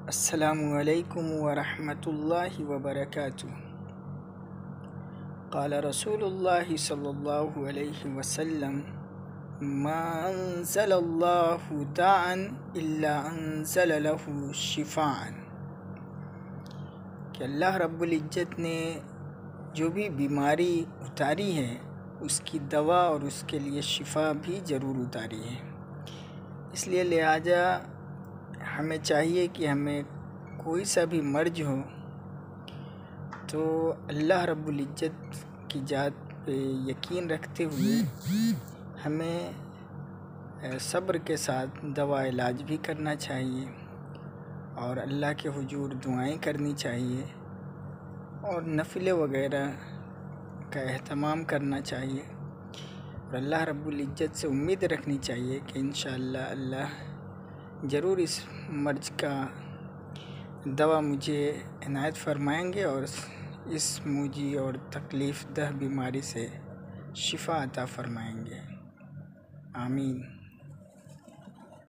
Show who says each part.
Speaker 1: السلام علیکم ورحمۃ اللہ وبرکاتہ۔ قال رسول اللہ صلی اللہ علیہ وسلم ما انزل اللہ داء الا انزل له شفاء، کہ اللہ رب العزت نے جو بھی بیماری اتاری ہے اس کی دوا اور اس کے لیے شفا بھی ضرور اتاری ہے۔ اس لیے لہٰذا ہمیں چاہیے کہ ہمیں کوئی سا بھی مرض ہو تو اللہ رب العزت کی ذات پہ یقین رکھتے ہوئے ہمیں صبر کے ساتھ دوا علاج بھی کرنا چاہیے اور اللہ کے حضور دعائیں کرنی چاہیے اور نفل وغیرہ کا اہتمام کرنا چاہیے اور اللہ رب العزت سے امید رکھنی چاہیے کہ انشاءاللہ اللہ ضرور اس مرض کا دوا مجھے عنایت فرمائیں گے اور اس موجی اور تکلیف دہ بیماری سے شفا عطا فرمائیں گے۔ آمین۔